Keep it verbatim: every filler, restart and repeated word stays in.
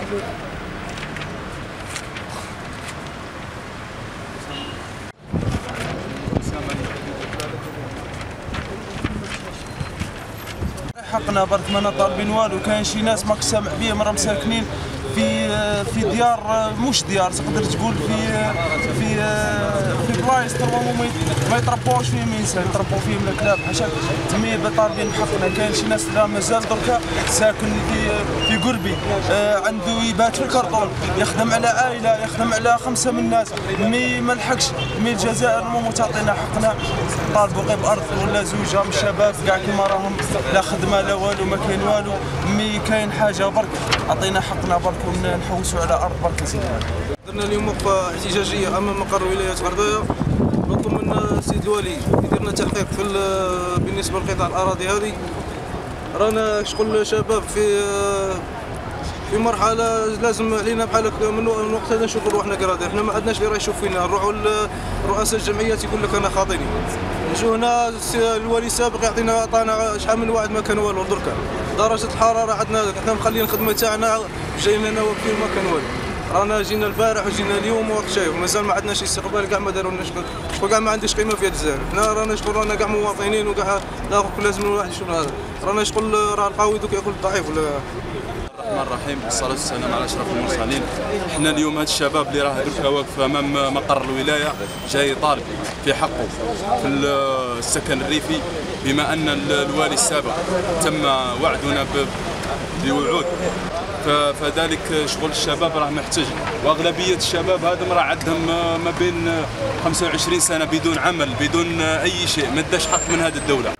حقنا برك ما طالبين والو. كاين شي ناس ماك سامع بهم راه مساكنين في في ديار مش ديار تقدر تقول في في في بلايص تربوا ما يتربوش فيهم الانسان، يتربوا فيهم الكلاب حاشاك. تمي طالبين حقنا. كاين شي ناس لا مازال دركا ساكن في في قربي، آه عنده يبات في الكرطون، يخدم على عائله، يخدم على خمسه من الناس، مي ما لحقش. مي الجزائر المهم تعطينا حقنا، طالبوا غير بارض ولا زوجه من الشباب كاع كيما راهم، لا خدمه لا والو، ما كاين والو. مي كاين حاجه برك عطينا حقنا برك ونحوسوا على ارض برك سيدي. درنا اليوم وقفه احتجاجيه امام مقر ولايه غردايه، نطلب من السيد الوالي يدير لنا تحقيق في بالنسبه لقطاع الاراضي هذه. رانا شغل شباب في في مرحله لازم علينا بحال هكا من وقت هذا نشوفوا روحنا كرادير. حنا ما عندناش اللي راه يشوف فينا، نروحوا لرؤساء الجمعيات يقول لك انا خاطيني. نجوا هنا الوالي السابق يعطينا عطانا شحال من واحد ما كان والو. دركا درجه الحراره عندنا حنا مخليين الخدمه تاعنا جايين هنا واقفين ما كان والو. رانا جينا البارح وجينا اليوم وقت شايف مازال ما عندناش استقبال، كاع ما دارولناش، كاع ما عنديش قيمه في الجزائر. حنا رانا شغل رانا كاع مواطنين وكاع لازم الواحد يشوف هذا. رانا شغل راه القوي دوك ياكل الضعيف ولا. الرحمن الرحيم، والصلاة والسلام على أشرف المرسلين. احنا اليوم هاد الشباب اللي راه دركا واقف أمام مقر الولاية جاي طالب في حقه في السكن الريفي، بما أن الوالي السابق تم وعدنا بوعود، فذلك شغل الشباب راه محتاج. واغلبيه الشباب هذم راه عندهم ما بين خمسة وعشرين سنه بدون عمل بدون اي شيء، ما داش حق من هذه الدوله.